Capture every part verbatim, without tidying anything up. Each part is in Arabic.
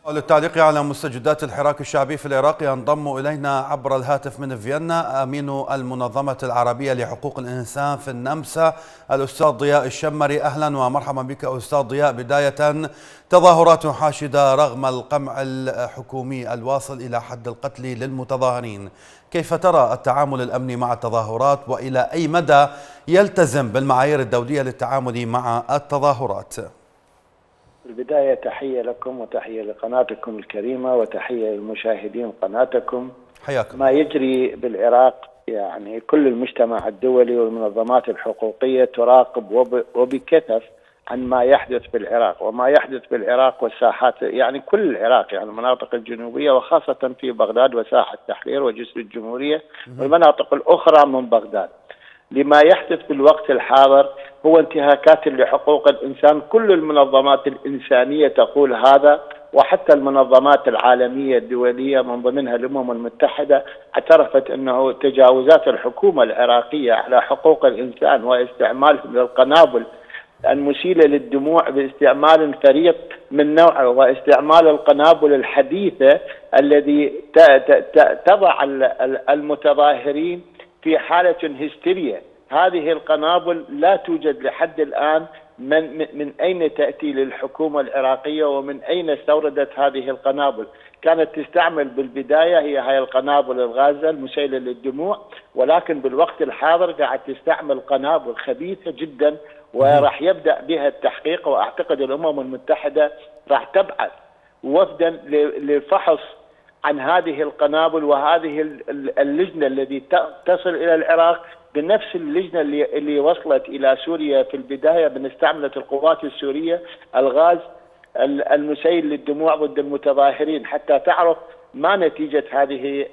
للتعليق على مستجدات الحراك الشعبي في العراق ينضم إلينا عبر الهاتف من فيينا أمين المنظمة العربية لحقوق الإنسان في النمسا الأستاذ ضياء الشمري. أهلا ومرحبا بك أستاذ ضياء. بداية، تظاهرات حاشدة رغم القمع الحكومي الواصل إلى حد القتل للمتظاهرين، كيف ترى التعامل الأمني مع التظاهرات وإلى أي مدى يلتزم بالمعايير الدولية للتعامل مع التظاهرات؟ في البداية تحية لكم وتحية لقناتكم الكريمة وتحية للمشاهدين قناتكم. حياكم. ما يجري بالعراق يعني كل المجتمع الدولي والمنظمات الحقوقية تراقب وبكثف عن ما يحدث بالعراق، وما يحدث بالعراق والساحات، يعني كل العراق، يعني المناطق الجنوبية وخاصة في بغداد وساحة تحرير وجسر الجمهورية والمناطق الأخرى من بغداد. لما يحدث في الوقت الحاضر هو انتهاكات لحقوق الإنسان. كل المنظمات الإنسانية تقول هذا، وحتى المنظمات العالمية الدولية من ضمنها الأمم المتحدة اعترفت أنه تجاوزات الحكومة العراقية على حقوق الإنسان واستعمالهم للقنابل المسيلة للدموع باستعمال فريق من نوعه، واستعمال القنابل الحديثة الذي تضع المتظاهرين في حالة هستيريا. هذه القنابل لا توجد لحد الآن من, من أين تأتي للحكومة العراقية ومن أين استوردت هذه القنابل. كانت تستعمل بالبداية هي هاي القنابل الغازة المسيلة للدموع، ولكن بالوقت الحاضر قاعد تستعمل قنابل خبيثة جدا، وراح يبدأ بها التحقيق. وأعتقد الأمم المتحدة راح تبعث وفدا للفحص عن هذه القنابل، وهذه اللجنة التي تصل إلى العراق بنفس اللجنة اللي, اللي وصلت إلى سوريا في البداية باستعملت القوات السورية الغاز المسيل للدموع ضد المتظاهرين، حتى تعرف ما نتيجة هذه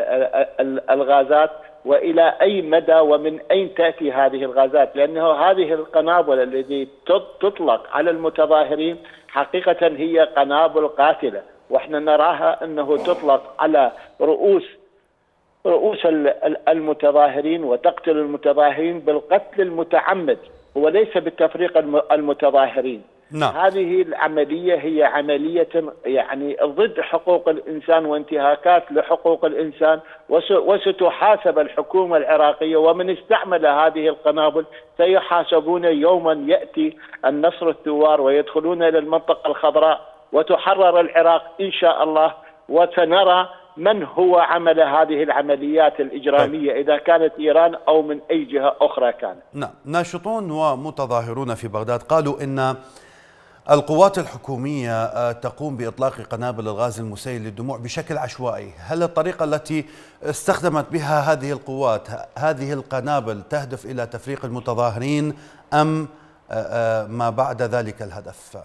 الغازات وإلى أي مدى ومن أين تأتي هذه الغازات. لأنه هذه القنابل التي تطلق على المتظاهرين حقيقة هي قنابل قاتلة، واحنا نراها انه تطلق على رؤوس رؤوس المتظاهرين وتقتل المتظاهرين بالقتل المتعمد وليس بالتفريق المتظاهرين. نعم. هذه العملية هي عملية يعني ضد حقوق الإنسان وانتهاكات لحقوق الإنسان، وستحاسب الحكومة العراقية، ومن استعمل هذه القنابل سيحاسبون يوما يأتي النصر الثوار ويدخلون إلى المنطقة الخضراء وتحرر العراق إن شاء الله، وسنرى من هو عمل هذه العمليات الإجرامية إذا كانت إيران أو من أي جهة أخرى كانت. نعم. ناشطون ومتظاهرون في بغداد قالوا إن القوات الحكومية تقوم بإطلاق قنابل الغاز المسيل للدموع بشكل عشوائي. هل الطريقة التي استخدمت بها هذه القوات هذه القنابل تهدف إلى تفريق المتظاهرين أم ما بعد ذلك الهدف؟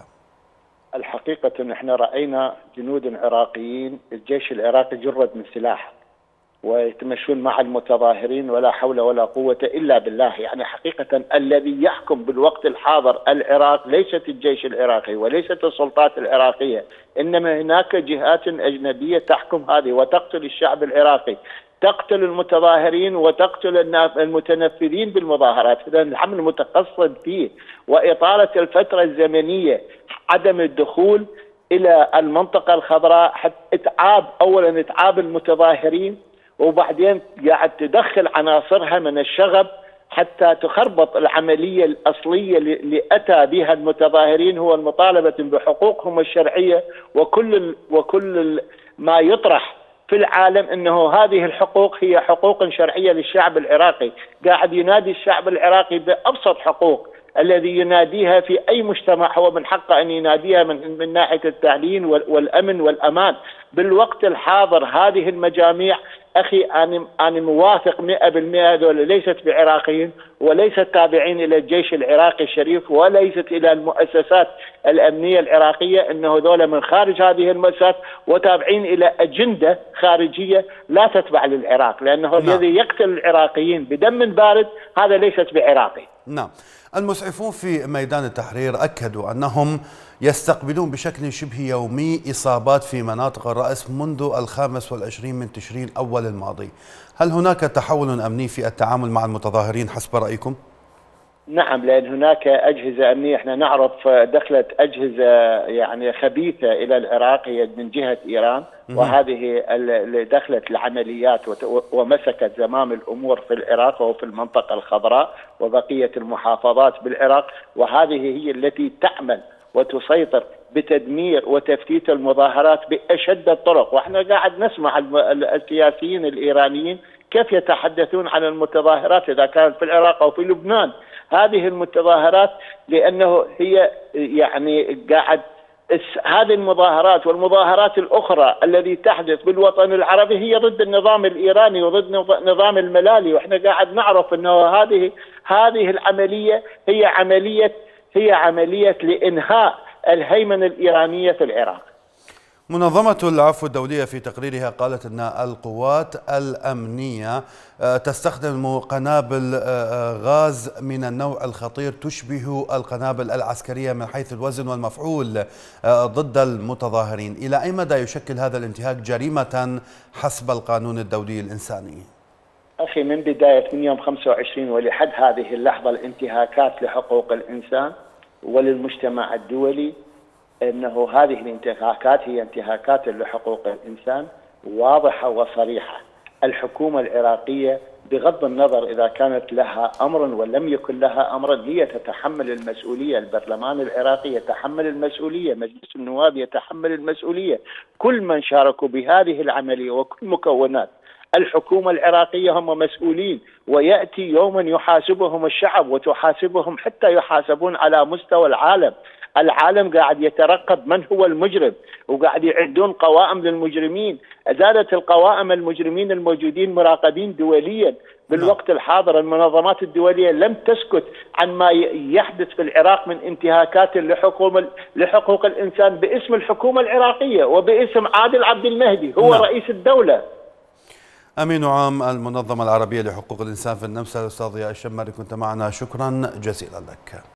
الحقيقة ان احنا رأينا جنود عراقيين، الجيش العراقي جرد من سلاح ويتمشون مع المتظاهرين ولا حول ولا قوة إلا بالله. يعني حقيقة الذي يحكم بالوقت الحاضر العراق ليست الجيش العراقي وليست السلطات العراقية، إنما هناك جهات أجنبية تحكم هذه وتقتل الشعب العراقي، تقتل المتظاهرين وتقتل المتنفذين بالمظاهرات. إذن الحمل متقصد فيه وإطالة الفترة الزمنية، عدم الدخول إلى المنطقة الخضراء، حتى إتعاب أولا إتعاب المتظاهرين، وبعدين قاعد تدخل عناصرها من الشغب حتى تخربط العملية الأصلية اللي أتى بها المتظاهرين، هو المطالبة بحقوقهم الشرعية. وكل وكل ما يطرح في العالم أنه هذه الحقوق هي حقوق شرعية للشعب العراقي. قاعد ينادي الشعب العراقي بأبسط حقوق الذي يناديها في أي مجتمع هو من حقه أن يناديها من, من ناحية التعليم والأمن والأمان. بالوقت الحاضر هذه المجاميع أخي أنا أنا موافق مئة بالمئة هذول ليست بعراقيين وليست تابعين إلى الجيش العراقي الشريف وليست إلى المؤسسات الأمنية العراقية، إنه هذول من خارج هذه المؤسسات وتابعين إلى أجندة خارجية لا تتبع للعراق، لأنه نعم. الذي يقتل العراقيين بدم بارد هذا ليست بعراقي. نعم. المسعفون في ميدان التحرير أكدوا أنهم يستقبلون بشكل شبه يومي إصابات في مناطق الرأس منذ الخامس والعشرين من تشرين أول الماضي. هل هناك تحول أمني في التعامل مع المتظاهرين حسب رأيكم؟ نعم، لأن هناك أجهزة أمنية، احنا نعرف دخلت أجهزة يعني خبيثة إلى العراق هي من جهة إيران، وهذه اللي دخلت العمليات ومسكت زمام الأمور في العراق وفي المنطقة الخضراء وبقية المحافظات بالعراق، وهذه هي التي تعمل وتسيطر بتدمير وتفتيت المظاهرات بأشد الطرق. واحنا قاعد نسمع السياسيين الإيرانيين كيف يتحدثون عن المتظاهرات إذا كانت في العراق أو في لبنان. هذه المتظاهرات لأنه هي يعني قاعد هذه المظاهرات والمظاهرات الأخرى التي تحدث بالوطن العربي هي ضد النظام الإيراني وضد نظام الملالي، وإحنا قاعد نعرف أنه هذه هذه العملية هي عملية هي عملية لإنهاء الهيمنة الإيرانية في العراق. منظمة العفو الدولية في تقريرها قالت أن القوات الأمنية تستخدم قنابل غاز من النوع الخطير تشبه القنابل العسكرية من حيث الوزن والمفعول ضد المتظاهرين. إلى أي مدى يشكل هذا الانتهاك جريمة حسب القانون الدولي الإنساني؟ أخي، من بداية من يوم خمسة وعشرين ولحد هذه اللحظة الانتهاكات لحقوق الإنسان وللمجتمع الدولي، أنه هذه الانتهاكات هي انتهاكات لحقوق الإنسان واضحة وصريحة. الحكومة العراقية بغض النظر إذا كانت لها أمر ولم يكن لها أمر هي تتحمل المسؤولية، البرلمان العراقي يتحمل المسؤولية، مجلس النواب يتحمل المسؤولية، كل من شاركوا بهذه العملية وكل مكونات الحكومة العراقية هم مسؤولين، ويأتي يوما يحاسبهم الشعب وتحاسبهم حتى يحاسبون على مستوى العالم. العالم قاعد يترقب من هو المجرم وقاعد يعدون قوائم للمجرمين. زادت القوائم المجرمين الموجودين مراقبين دوليا. بالوقت الحاضر المنظمات الدولية لم تسكت عن ما يحدث في العراق من انتهاكات لحقوق لحقوق الإنسان باسم الحكومة العراقية وباسم عادل عبد المهدي هو نعم. رئيس الدولة. أمين عام المنظمة العربية لحقوق الإنسان في النمسا الأستاذ ضياء الشمري، كنت معنا، شكرا جزيلا لك.